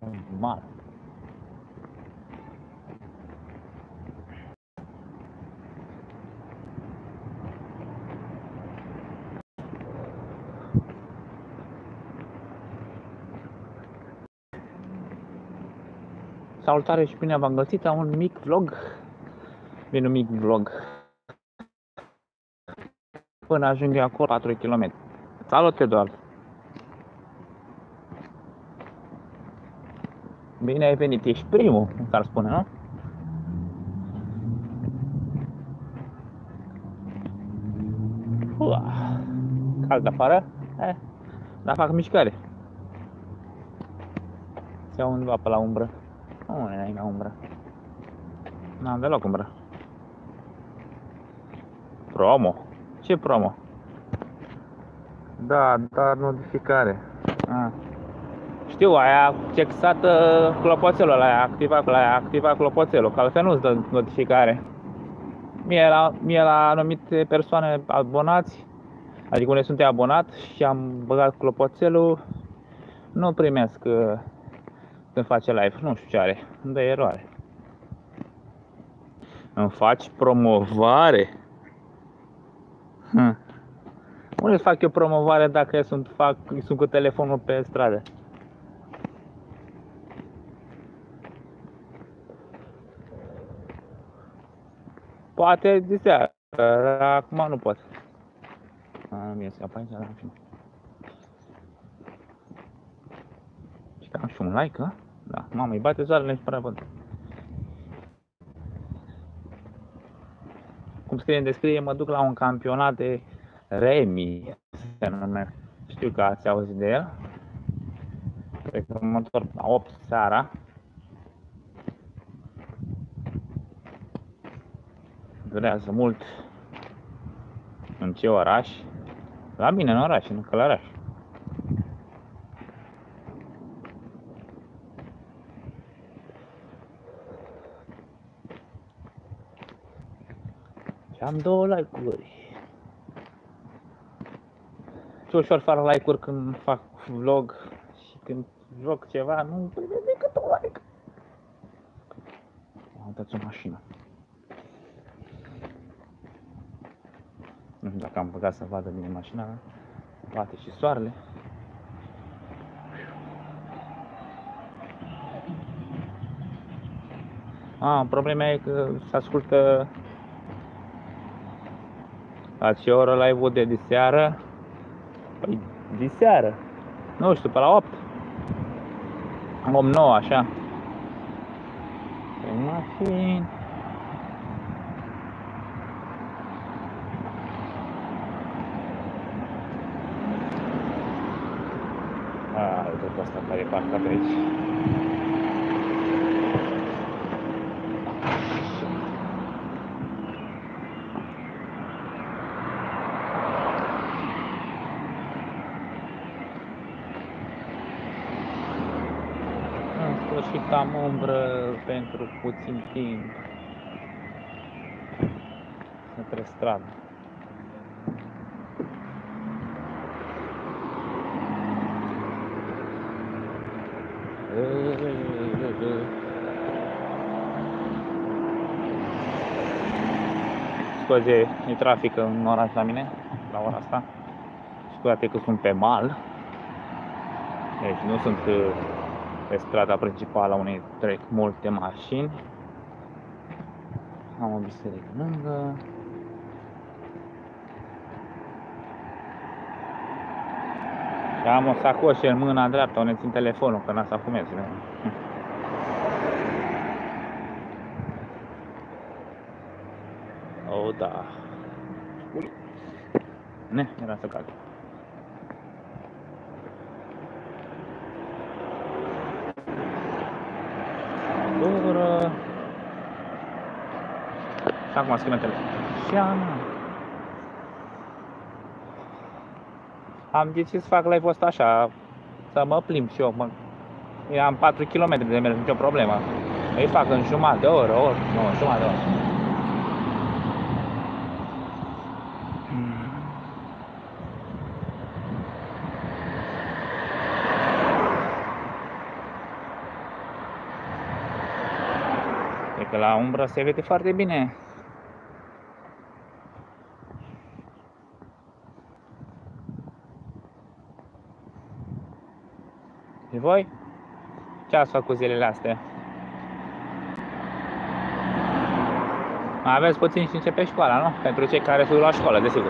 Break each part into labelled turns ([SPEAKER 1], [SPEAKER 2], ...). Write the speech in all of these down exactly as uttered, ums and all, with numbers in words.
[SPEAKER 1] Mal. Salutare și bine v-am găsit la un mic vlog. Bine, un mic vlog. Până ajung eu acolo patru kilometri. Salut, Eduard! Bine ai venit, ești primul, s-ar spune, nu? Ua, cald afară? Eh, dar fac mișcare. Se iau undeva pe la umbră. Nu, nu e la umbră. N-am deloc umbră. Promo? Ce promo? Da, dar notificare. Ah. Știu, aia cexat clopoțelul ăla, aia activat, aia activat clopoțelul, că altfel nu-ți dă notificare. Mie la, mie la anumite persoane abonați, adică unde sunt abonat și am băgat clopoțelul, nu primesc când face live, nu știu ce are, îmi dă eroare. Îmi faci promovare? Hm. Unde fac eu promovare dacă eu sunt, fac, sunt cu telefonul pe stradă? Poate de seara, dar acum nu pot. Am ies pe aici, dar fi. Și am și un like, a? Da, mamă, îi bate zoarele și prea văd. Cum scrie în descriere, mă duc la un campionat de remi, se numește. Știu că ați auzit de el. Cred că mă întorc la opt seara. Durează mult. În ce oraș? La mine în oraș, în Călăraș. Și am două like-uri. Ce ușor fac like-uri când fac vlog și când joc ceva, nu primesc decât un like. Am dat o mașină. Nu știu dacă am băgat să vadă bine mașina, bate și soarele. Ah, problema e că se ascultă la ce oră live-ul de diseară? Păi, diseară, nu știu, pe la opt. opt nouă, așa. Păi, mașini. Ah, uite pe asta care e parcat aici. În sfârșit am umbră pentru puțin timp. Între stradă. Scuze, e trafic în oraș la mine, la ora asta. Scuze că sunt pe mal. Deci nu sunt pe strada principală unde trec multe mașini. Am o biserică lângă. Și am o sacoșă în mâna dreaptă unde țin telefonul, că n-a să fumez. Oh, da. Ne, era să cad. Dură. Și acum schimbe telefonul. Și ana. Am decis să fac live-ul ăsta așa, să mă plimb și eu. Mă, eu am patru kilometri de mers, nicio problemă. Îi fac în jumătate de oră, ori, nu, în jumătate de oră. E că la umbră se vede foarte bine. Și voi? Ce ați făcut zilele astea? Mai aveți puțin și începe școala, nu? Pentru cei care se duc la școală, desigur.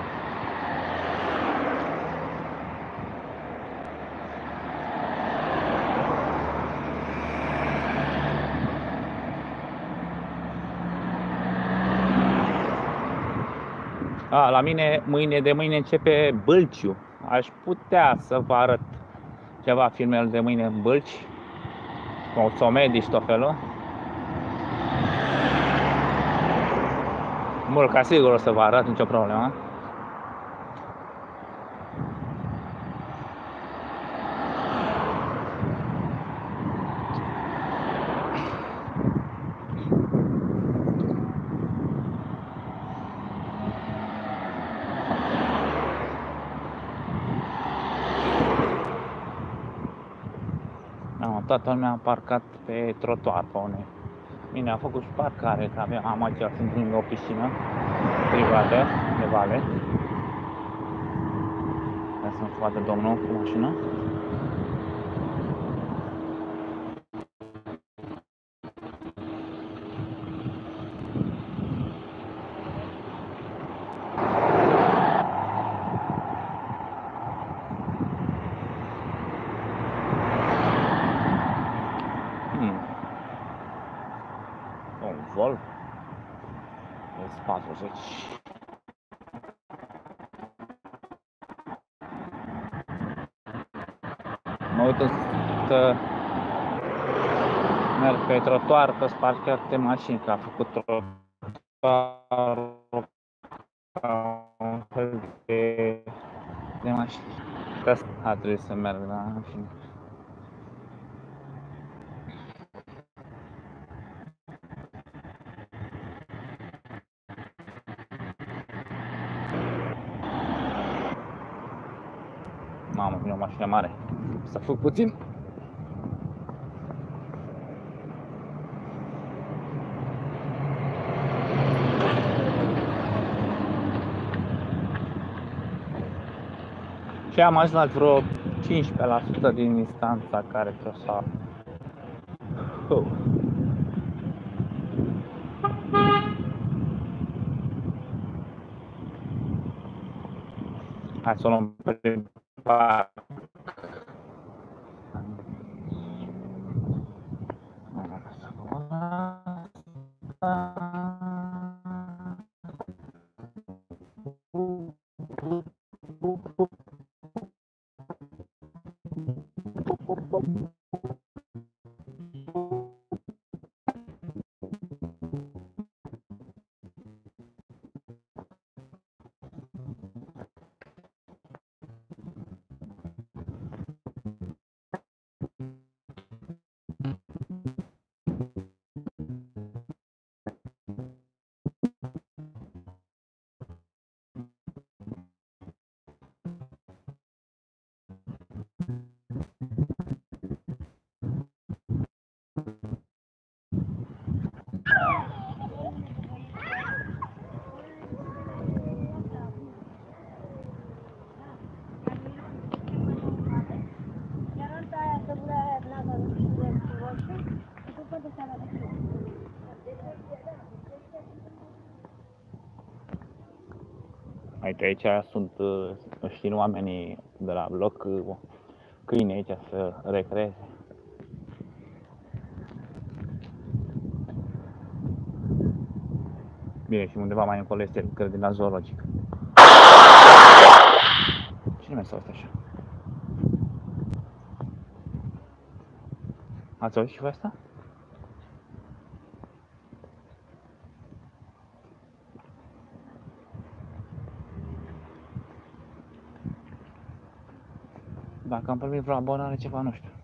[SPEAKER 1] A, la mine mâine de mâine începe Bâlciu. Aș putea să vă arăt ceva filmele de mâine în Bâlci, comedii și tot felul. Mult ca sigur o să vă arăt, nicio problemă. Toată lumea a parcat pe trotuar pe unde. Bine, a făcut și parcare, că aveam, am aici, sunt lângă o piscină privată de vale. Hai să-mi vadă domnul cu mașină. Volvo S patruzeci. Mă uit să merg pe trotuar, că sunt parcate mașini, că a făcut trotuarul ca un fel de, de mașini. Asta a trebuit să merg, dar în fine. Mamă, vine o mașină mare. Să fug puțin. Și am ajuns la vreo cincisprezece la sută din distanța care trebuie să... Oh. Hai să o luăm pe parc. Uite, aici sunt, știi, oamenii de la bloc, câini aici să recreeze. Bine, și undeva mai încolo este, cred, din la zoologic. Cine mai s-a auzit așa? Ați auzit și voi asta? Dacă am primit vreo abonare, ceva, nu știu.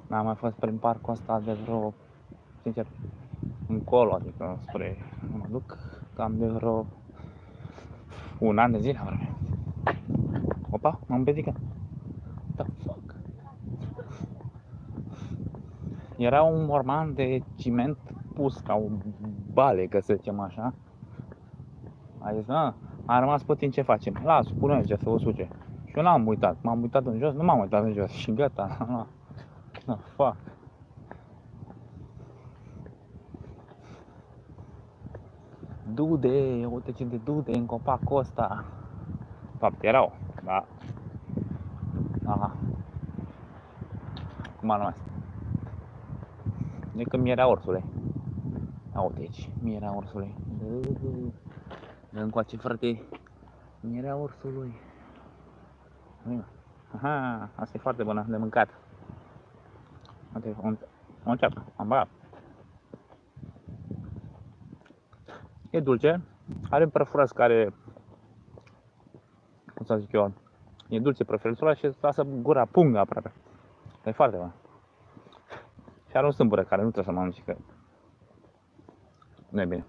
[SPEAKER 1] N-am mai fost prin parcul ăsta de vreo, sincer, încolo, adică spre, nu mă duc, cam de vreo un an de zile, vreme. Opa, m-am împiedicat. What the fuck? Era un morman de ciment pus ca o balecă, să zicem așa. A zis, a, a rămas puțin, ce facem? Las, pune aici să o suce. Și eu n-am uitat, m-am uitat în jos, nu m-am uitat în jos și gata. No, no, fuck. Dude, uite ce de dude în copacul ăsta. De fapt, erau, da. Aha. Cum ar numesc? E că mi era ursule. A, uite aici, mi era ursule. Dă încoace, frate. Mi era ursului. Aha, asta e foarte bună de mâncat. Uite, o, o înceapă, am băgat. E dulce, are prăfurați care, cum să zic eu, e dulce prăfurațul și îți lasă gura pungă aproape. E foarte bun. Și are un sâmbură care nu trebuie să mănânci, că nu e bine.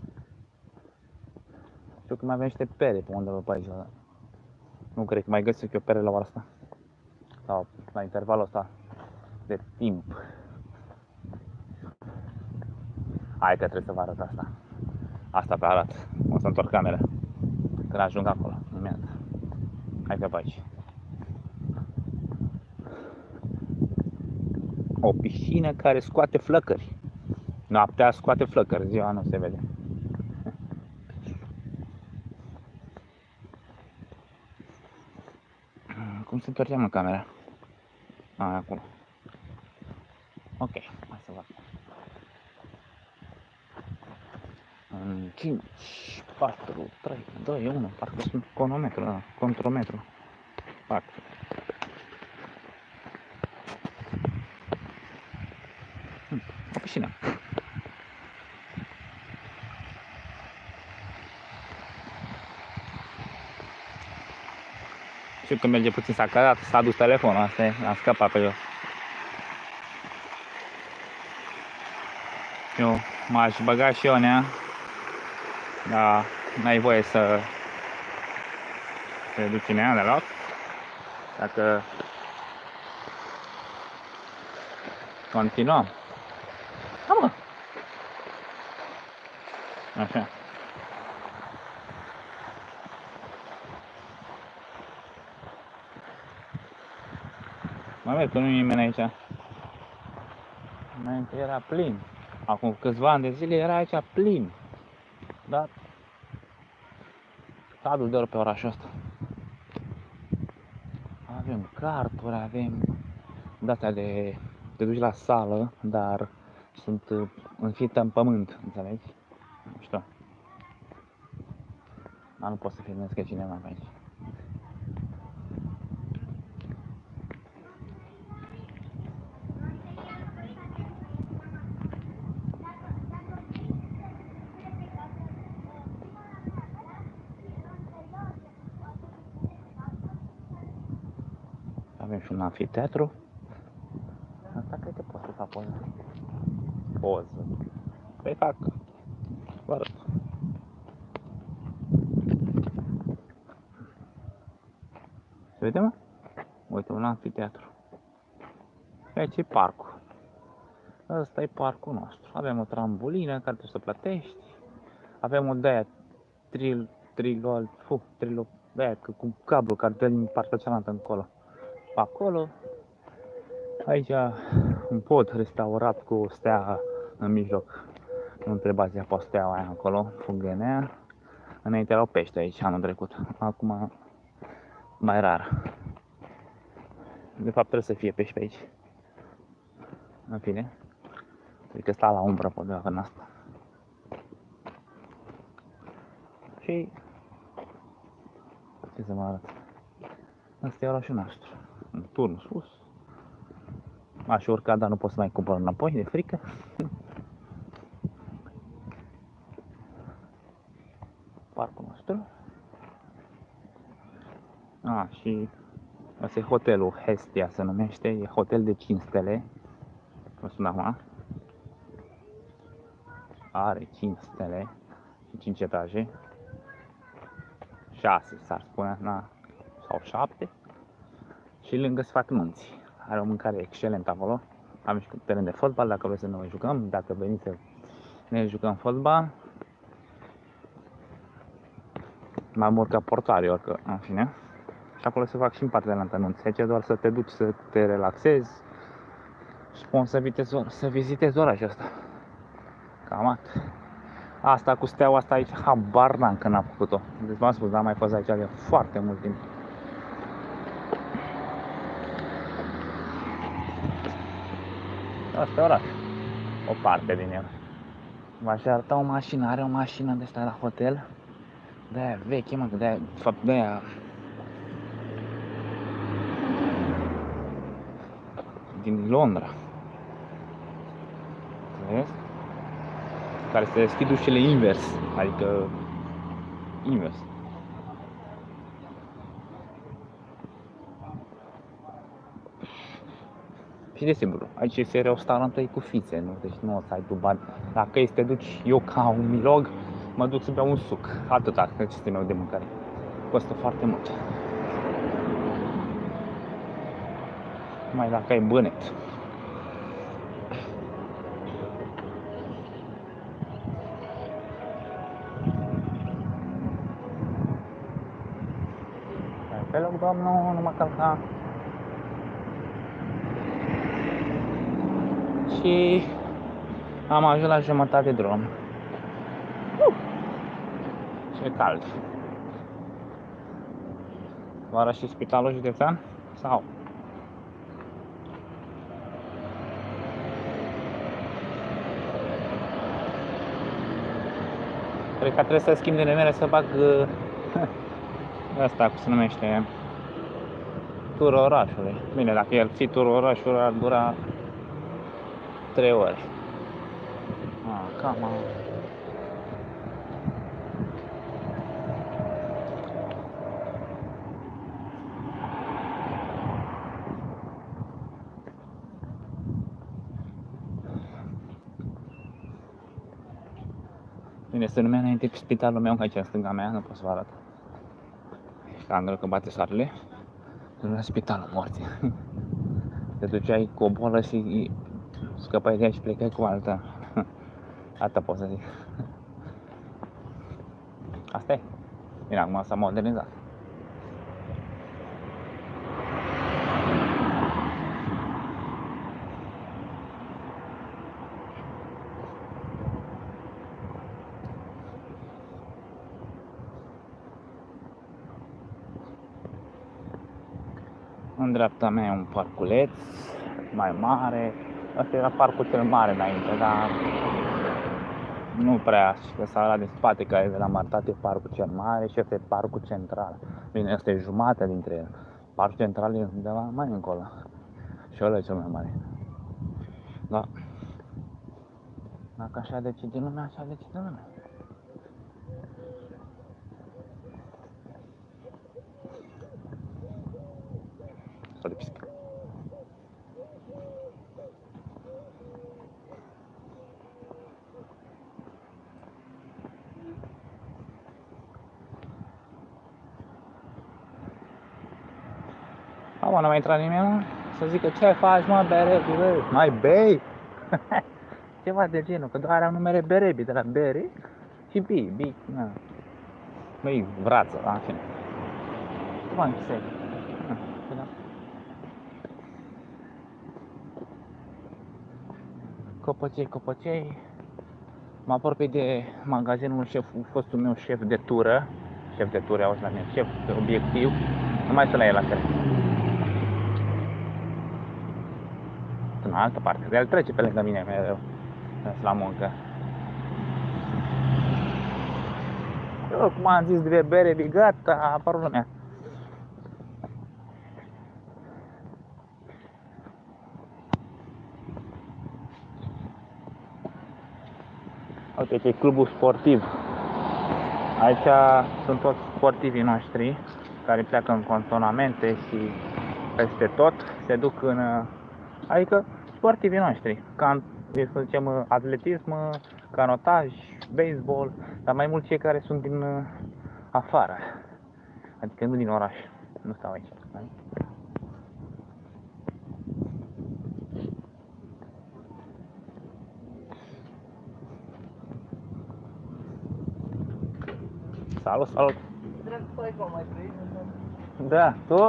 [SPEAKER 1] Știu că mai avem niște pere pe undeva pe aici, dar nu cred că mai găsesc eu pere la ora asta. Sau la intervalul ăsta de timp. Hai că trebuie să vă arăt asta. Asta pe arăt. O să întorc camera când ajung acolo, imediat. Hai că pe aici. O piscină care scoate flăcări. Noaptea scoate flăcări, ziua nu se vede. Cum se întorceam în camera? A, acolo. Ok, hai să văd. În cinci, patru, trei, doi, unu, parcă sunt cronometru, da, contrometru. patru. Hmm, o piscină. Știu că merge puțin, s-a cărat, s-a dus telefonul, asta e, am scăpat pe jos. Eu m-aș băga și eu în ea, dar n-ai voie să te duci în ea deloc. Dacă continuăm. Da, mă! Așa. Mă vezi că nu e nimeni aici. Înainte era plin. Acum câțiva ani de zile era aici plin. Dar s-a adus de ori pe orașul ăsta. Avem carturi, avem de-astea de te duci la sală, dar sunt înfită în pământ, înțelegi? Nu știu. Dar nu pot să filmez că cineva pe aici. Avem și un anfiteatru. Asta cred că pot să fac poză. Poză. Păi fac. Vă arăt. Se vede, mă? Uite, un anfiteatru. Și aici e parcul. Ăsta e parcul nostru. Avem o trambulină care trebuie să plătești. Avem o de-aia tril, trilol, fu, trilol, de-aia cu cablu care dă din partea cealaltă încolo. Pe acolo. Aici un pod restaurat cu o stea în mijloc. Nu întrebați ea pe steaua aia acolo, fugănea. Înainte erau pește aici anul trecut. Acum mai rar. De fapt trebuie să fie pești pe aici. În fine. Cred că sta la umbră pe undeva în asta. Și ce să mă arăt? Asta e orașul nostru. Un turn sus. M-aș urca, dar nu pot să mai cumpăr înapoi, de frică. Parcul nostru. A, și asta e hotelul Hestia se numește, e hotel de cinci stele. vă spun acum, are cinci stele și cinci etaje, șase s-ar spune, na, sau șapte, și lângă Sfat Munți. Are o mâncare excelentă acolo, am și teren de fotbal, dacă vreți să ne jucăm, dacă veniți să ne jucăm fotbal. Mai mult ca portari, orică, în fine. Și acolo se fac și în partea de la Tănunți. Aici doar să te duci să te relaxezi. Spun să vizitezi, să vizitezi orașul ăsta. Cam atât. Asta cu steaua asta aici, habar n-am că n-am făcut-o. Deci v-am spus, n-am mai fost aici de foarte mult timp. Asta e oraș. O parte din el. V-aș arăta o mașină, are o mașină de asta la hotel. De-aia veche, mă, de-aia, de fapt, de-aia din Londra. Vezi? Care se deschid ușile invers, adică invers. Și de simplu, aici este restaurantul cu fițe, nu? Deci nu o să ai tu bani. Dacă este duci, eu ca un milog, mă duc să beau un suc. Atâta, că este meu de mâncare. Costă foarte mult. Mai dacă ai bănet. Pe loc, domnul, nu mă calca. Și am ajuns la jumătate de drum. Uh! Ce cald. Oare și spitalul județean? Sau? Cred că trebuie să schimb de numere, să bag asta, cum se numește, turul orașului. Bine, dacă el fi turul orașului, ar dura trei ore. Ah, cam. Bine, să numea înainte pe spitalul meu, aici în stânga mea, nu pot să vă arăt. Ca angel că bate soarele. La spitalul morții. Te duceai cu o bolă și scăpai de ea și plecai cu alta. Asta pot să zic. Asta e. Bine, acum s-a modernizat. În dreapta mea e un parculeț mai mare. Asta era parcul cel mare înainte, dar nu prea, că s-a ăla din spate care e de la Martate, parcul cel mare, și ăsta e parcul central. Bine, ăsta e jumătate dintre el. Parcul central e undeva mai încolo. Și ăla e cel mai mare. Da. Dacă așa decide lumea, așa decide lumea. Sau de piscă. Mă, n-a mai intrat nimeni, să zică ce faci, mă, Berebi, bă? Mai bei? Ceva de genul, că doar am numere Berebi, de la Bere și Bi, Bi, na. Băi, vrață, la în fine. Ceva închise. Copăcei, copăcei. Mă apropii de magazinul șef, fostul meu șef de tură. Șef de tură, auzi la mine, șef de obiectiv. Nu mai sunt la el la care. În altă parte, de el trece pe lângă mine mereu la muncă. Eu, cum am zis de bere, gata, a apărut lumea. Uite, ce e clubul sportiv. Aici sunt toți sportivii noștri care pleacă în cantonamente și peste tot se duc în... Adică sportivii noștri, ca, să zicem, atletism, canotaj, baseball, dar mai mult cei care sunt din afară, adică nu din oraș, nu stau aici. Salut, salut! Da, tu?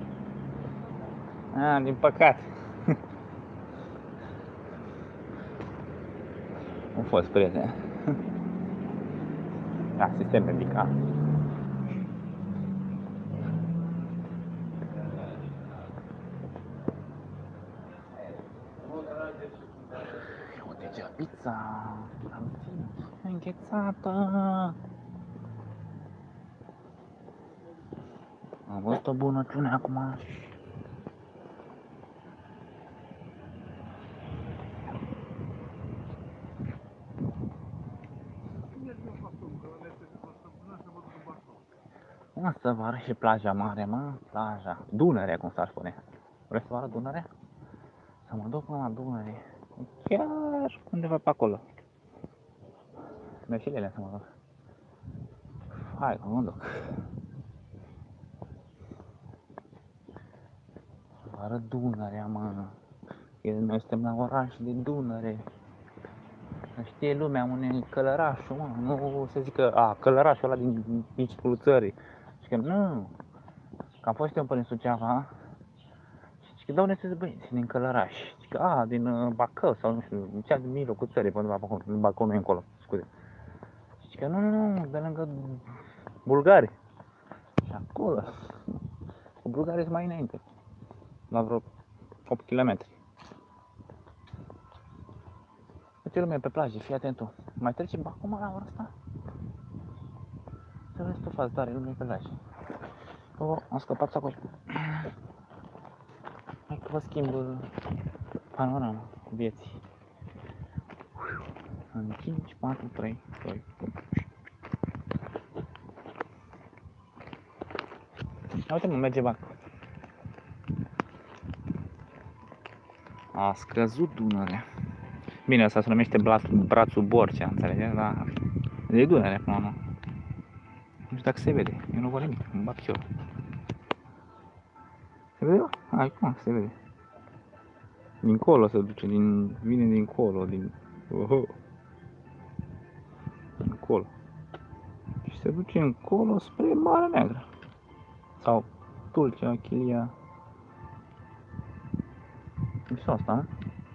[SPEAKER 1] A, din păcate. Am fost prieten. Asistent medical. Uite ce pizza! Înghețată! Am văzut o bunăciune acum. Mă, să vă arăt și plaja mare, mă, plaja, Dunăre, cum s-ar spune. Vreți să vă arăt Dunăre? Să mă duc până la Dunăre, chiar undeva pe acolo. Meșilele să mă duc. Hai că mă duc. Să vă arăt Dunărea, mă. Noi suntem la oraș de Dunăre. Să știe lumea unde e Călărașul, mă, nu să zică, a, Călărașul ăla din mijlocul țării. Și că nu, că am fost eu până în Suceava și că de-unde sunt băieți, din Călăraș. Și că, a, din uh, Bacău sau nu știu, din cea din mijlocul țării, până la Bacău, din Bacău nu e încolo, scuze. Și că nu, nu, nu, de lângă bulgari. Și acolo, cu bulgarii sunt mai înainte, la vreo opt kilometri. Uite lumea pe plajă, fii atent tu. Mai trecem acum la ora asta? Să vezi tu faci tare, lumea pe plajă. Oh, am scăpat acolo. Hai că vă schimb panorama vieții. În cinci, patru, trei, doi, unu. Uite mă, merge bac. A scăzut Dunărea. Bine, asta se numește brațul Borcea, înțelegeți? Dar e Dunărea până la urmă. Nu știu dacă se vede, eu nu văd nimic, îmi bag și eu. Se vede? Hai, cum se vede? Dincolo se duce, din, vine dincolo, din... Oho. Încolo. Și se duce încolo spre Marea Neagră. Sau Tulcea, Chilia. Mișto asta, nu?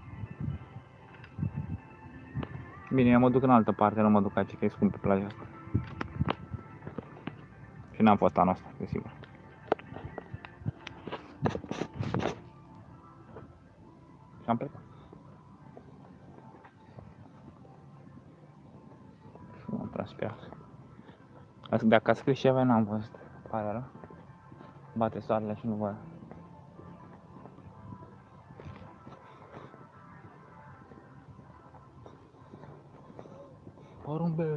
[SPEAKER 1] Bine, eu mă duc în altă parte, nu mă duc aici, că e scump pe plaja asta. Și n-am fost anul ăsta, desigur. Și am plecat. Și m-am transpirat. Dacă a scris ceva, n-am văzut. Pare rău. Bate soarele și nu văd. Porumbel.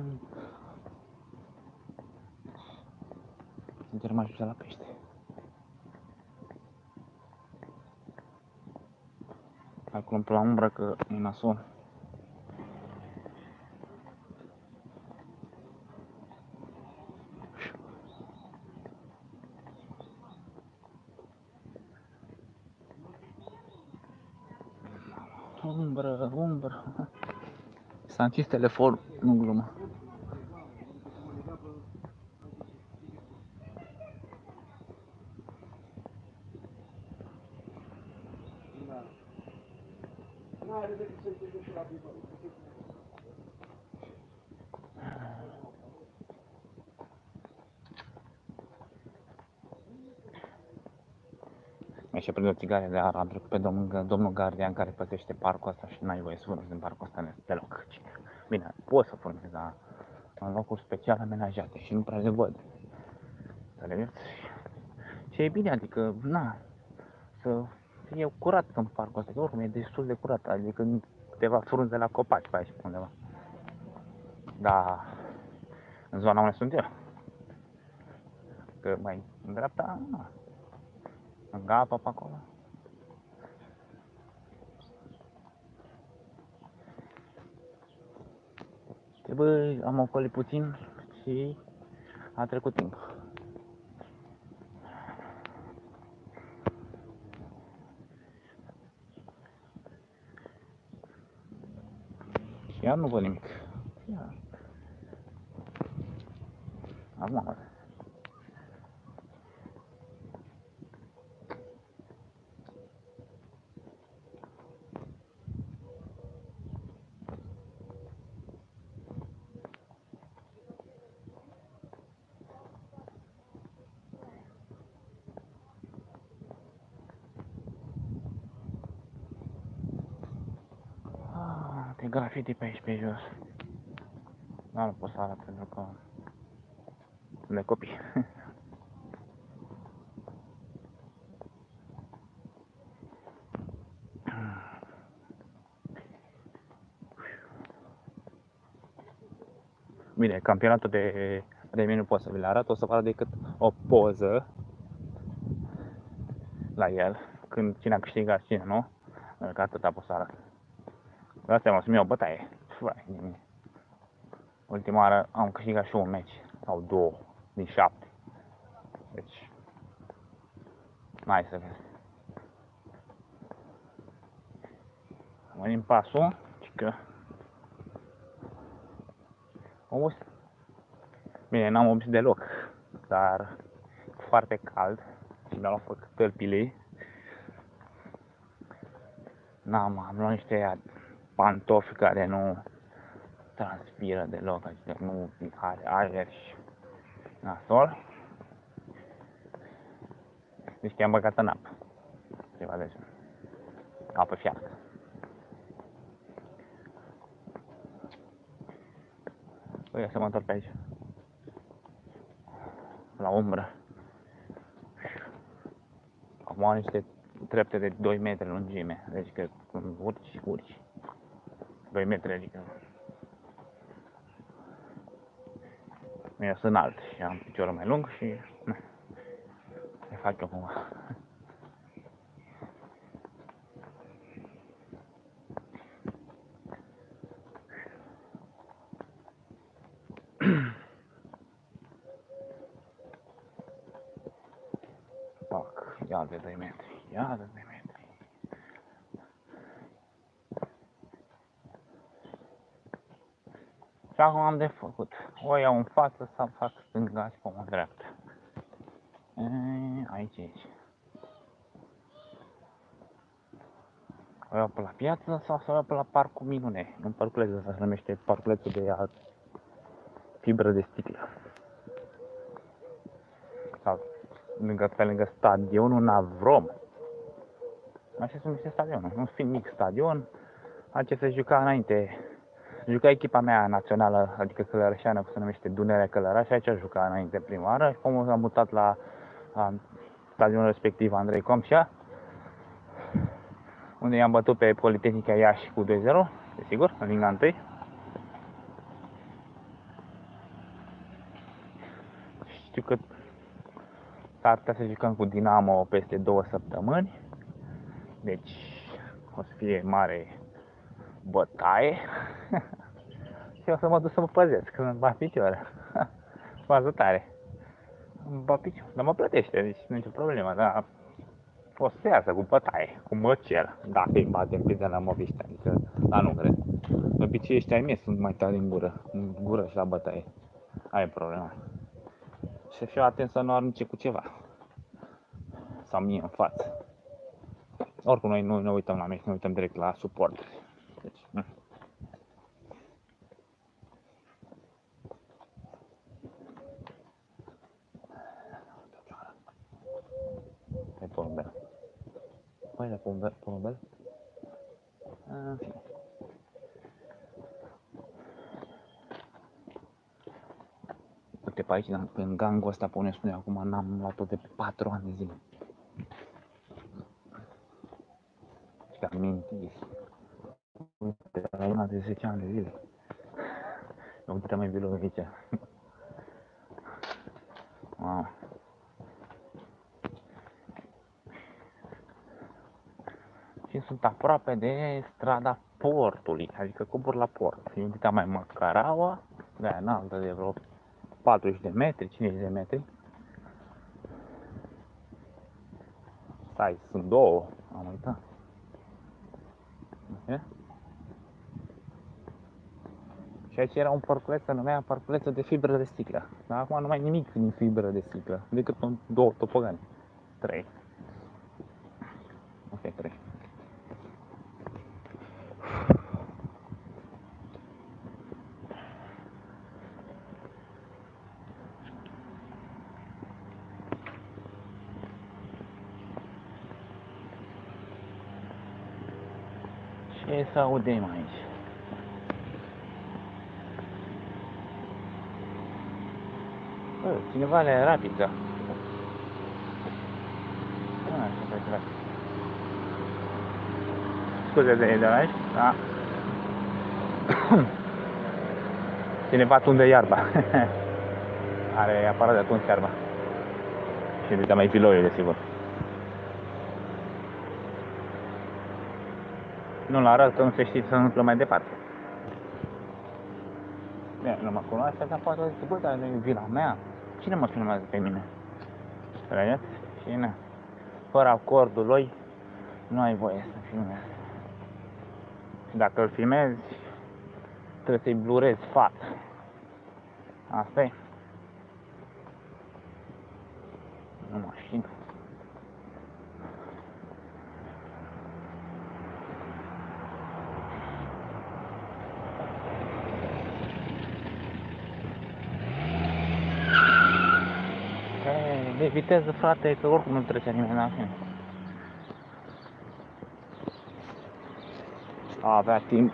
[SPEAKER 1] Suntem mai la pește. Acum pe la umbră că e nasol. Umbră, umbră. S-a închis telefonul, nu glumă. Mi-a și prins o țigare de arab pe domnul, domnul gardian care păzește parcul ăsta și n-ai voie să furnezi în parcul ăsta deloc. Bine, poți să furnezi, dar în locuri special amenajate și nu prea le văd. Înțelegeți? Și e bine, adică, na, să fie curat în parcul ăsta, că oricum e destul de curat, adică câteva frunze la copaci pe aici, undeva. Dar în zona unde sunt eu, că mai în dreapta, na, lângă apă pe acolo. bă, am ocolit puțin și a trecut timp. Și iar nu văd nimic. Ia. Acum văd. De grafiti pe aici, pe jos. Dar nu pot să arăt pentru că sunt de copii. Bine, campionatul de remi nu pot să vi le arăt, o să vă arăt decât o poză la el, când cine a câștigat, cine nu, pentru că atâta pot să arăt. De asta mă să-mi iau bătaie. Ultima oară am câștigat și un meci, sau două, din șapte. Deci, mai să vezi. Venim pasul, și că obosit. Bine, n-am obosit deloc, dar foarte cald și mi-au făcut tălpile. N-am, am luat niște pantofi care nu transpiră deloc, adică nu are aer și nasol. Deci am băgat în apă, ceva de genul, apă fiartă. Păi, să mă întorc pe aici, la umbră. Acum am niște trepte de doi metri lungime, deci că urci, urci. doi metri, adică eu sunt înalt și am piciorul mai lung și na, le fac eu cumva. Fac, ia de doi metri, ia de doi metri. Și acum am de făcut, o iau în față sau fac stânga și pe o dreaptă. Aici, aici. O iau pe la piață sau să o iau pe la Parcul Minune. Un parculeț ăsta se numește parculețul de fibră de sticlă. Sau lângă, pe lângă stadionul Navrom. Așa se numește stadionul, un fiind mic stadion. Aici se juca înainte. Juca echipa mea națională, adică călărășeană, se numește Dunărea Călăraș, aici juca înainte prima oară și pomul s-a mutat la, la stadionul respectiv Andrei Comșa, unde i-am bătut pe Politehnica Iași cu doi zero, desigur, în Liga unu. Știu că s-ar putea să jucăm cu Dinamo peste două săptămâni, deci o să fie mare bătaie. Și o să mă duc să mă păzesc, că îmi bat picioare. Fază tare. Îmi bat picioare, dar mă plătește, deci nu e nicio problemă, dar o să iasă cu bătaie, cu măcel, dacă îi batem pe de la moviște, adică, dar nu cred. De obicei ăștia ai mie sunt mai tari în gură, în gură și la bătaie. Aia e problema. Și să fiu atent să nu arunce cu ceva. Sau mie în față. Oricum noi nu ne uităm la meci, ne uităm direct la suport. Deci, nu. Hai porumbel. Păi de porumbel, porumbel? În fine. Uite pe aici, în gangul ăsta, pe unde spune acum, n-am luat-o de patru ani de zile. Și că am mintit. Uite, la una de zece ani de zile. Eu uite mai vilul aici. Wow. Și și sunt aproape de strada portului, adică cobor la port. E un pic mai Măcaraua, de-aia înaltă de vreo patruzeci de metri, cincizeci de metri. Stai, sunt două, am uitat. Okay. Și aici era un parculeț, se numea parculețul de fibră de sticlă. Dar acum nu mai nimic din fibră de sticlă, decât două topogani. Trei. Ok, trei. Ce să audem aici? Bă, cineva le rapid, da. Așa, pe trafic. Scuze de, de aici, da. Cineva tunde iarba. Are aparat de tuns iarba. Și de mai piloiul, desigur. Nu-l arăt, că nu se știe ce se întâmplă mai departe. Bine, nu mă cunoaște, dar poate zice, bă, dar nu e vila mea. Cine mă filmează pe mine? Vedeți? Și na. Fără acordul lui, nu ai voie să filmezi. Și dacă îl filmezi, trebuie să-i blurezi fața. Asta e. Nu mașină. De viteză, frate, că oricum nu trece nimeni la fine. A avea timp.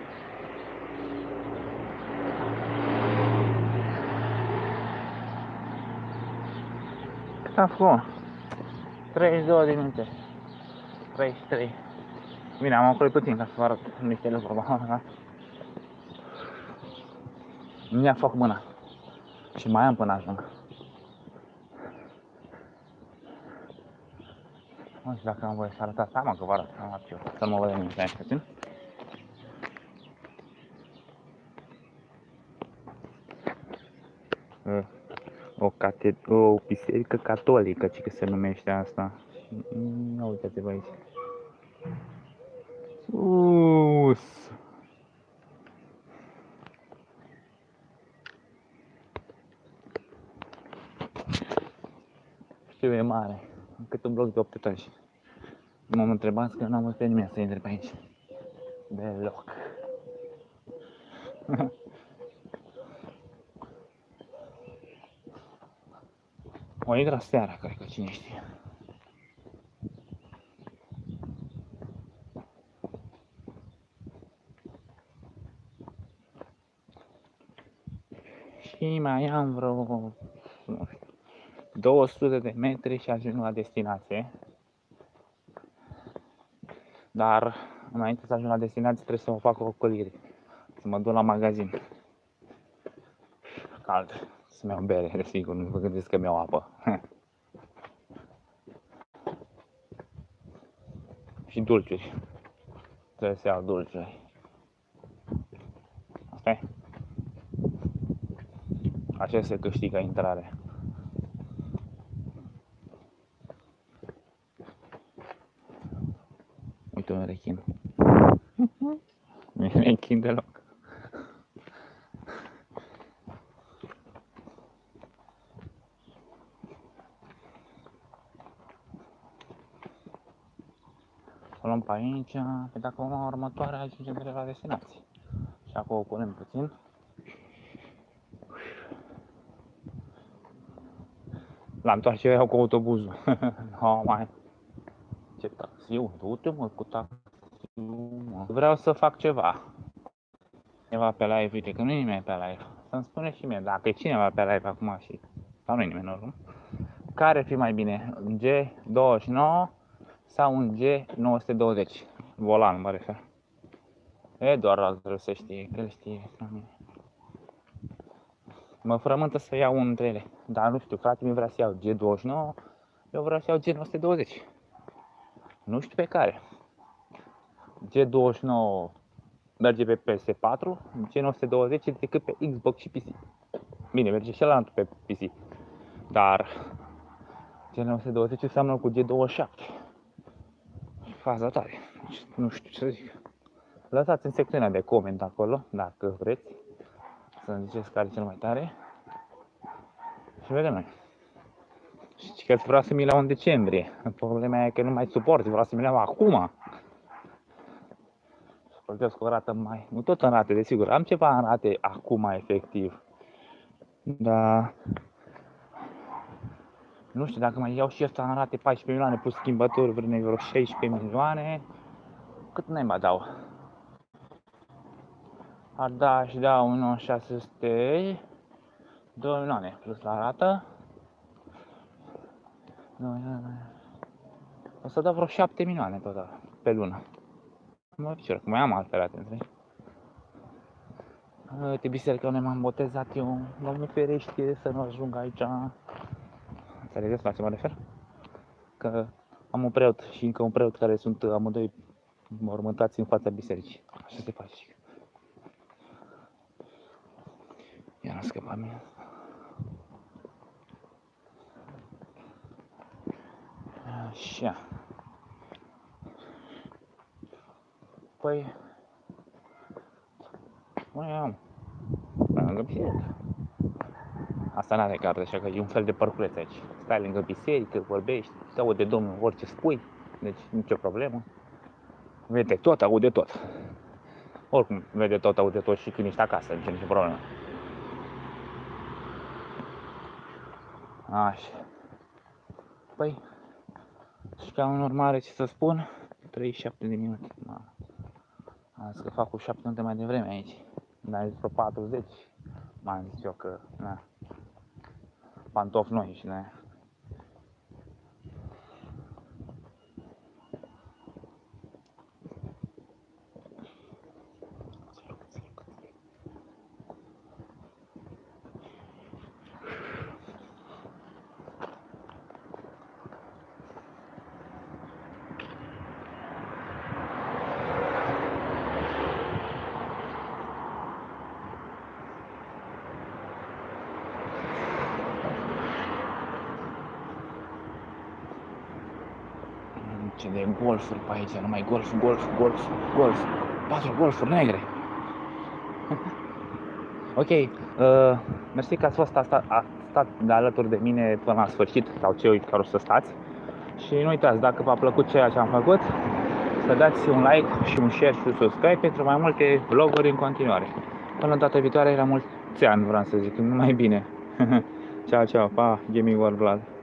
[SPEAKER 1] Cât am făcut? treizeci și două de minute. treizeci și trei. Bine, am ocolit puțin ca să vă arăt niște lucruri. Mi-a făcut mâna. Și mai am până ajung. Nu știu dacă am voie să arătați, da, mă, că vă arăt, am luat eu, să nu mă văd nimic, stai puțin. O, cate o biserică catolică, ce că se numește asta. Ia uitați-vă aici. Sus! Știu, e mare. Cât un bloc de opt etaje. Nu mă întrebați că n-am văzut pe nimeni să intre pe aici. Deloc. O intra seara, cred că, cine știe. Și mai am vreo, nu știu, două sute de metri și ajung la destinație. Dar înainte să ajung la destinație trebuie să mă fac o ocolire. Să mă duc la magazin. Cald. Să-mi iau bere, desigur, nu vă gândesc că mi-au apă. Și dulciuri. Trebuie să iau dulciuri. Asta e. Așa se câștigă intrare. Uite un rechin. Nu e rechin deloc. O luăm pe aici, pe dacă urma următoare ajungem direct la destinație. Și acolo punem puțin. La întoarcere iau cu autobuzul. No, mai. Ce taxiu, du-te mă cu taxiu, mă. Vreau să fac ceva. Cineva pe live, uite că nu e nimeni pe live. Să-mi spune și mie, dacă e cineva pe live acum și... sau nu e nimeni oricum. Care ar fi mai bine? Un G douăzeci și nouă sau un G nouă sute douăzeci? Volan, mă refer. Eduard trebuie să știe, că el știe. Mă frământă să iau unul dintre ele. Dar nu știu, frate mi vrea să iau G douăzeci și nouă, eu vreau să iau G nouă sute douăzeci. Nu știu pe care. G douăzeci și nouă merge pe P S patru, G nouă sute douăzeci decât pe Xbox și P C. Bine, merge și ăla pe P C, dar G nouă sute douăzeci înseamnă cu G douăzeci și șapte. Faza tare, nu știu ce să zic. Lăsați în secțiunea de coment acolo, dacă vreți, să-mi ziceți care e cel mai tare. Și vedem noi. Și că vreau să mi le iau în decembrie. Problema e că nu mai suport, vreau să mi le iau acum. Să plătesc o rată mai... Nu tot în rate, desigur. Am ceva în rate acum, efectiv. Dar... Nu știu, dacă mai iau și ăsta în rate paisprezece milioane plus schimbători, vreo șaisprezece milioane, cât naiba dau? Ar da și da unu șase sute, două milioane plus la rată. O să dau vreo șapte milioane total pe lună. Mă picior, că mai am alte rate, înțelegi? Uite, biserica unde m-am botezat eu, Doamne ferește să nu ajung aici. Înțelegeți la ce mă refer? Că am un preot și încă un preot care sunt amândoi mormântați în fața bisericii. Așa se face. Ia n-a scăpat mine. Așa. Păi... Mai am. Mai lângă biserică. Asta n-are carte, așa că e un fel de parculeț aici. Stai lângă biserică, vorbești, te aude Domnul orice spui, deci nicio problemă. Vede tot, aude tot. Oricum, vede tot, aude tot și când ești acasă, nici nicio problemă. Așa. Păi, și ca în urmare, ce să spun, treizeci și șapte de minute. Am zis că fac cu șapte minute mai devreme aici. Dar am zis vreo patruzeci. M-am zis eu că, na, pantofi noi și de-aia. Ce de golfuri pe aici, numai golf, golf, golf, golf. Patru golfuri negre. Ok, uh, mersi că ați fost asta, a stat de alături de mine până la sfârșit, sau cei care o să stați. Și nu uitați, dacă v-a plăcut ceea ce am făcut, să dați un like și un share și un subscribe pentru mai multe vloguri în continuare. Până data viitoare, la mulți ani, vreau să zic, numai bine. Ciao, ciao, pa, Gaming World Blood.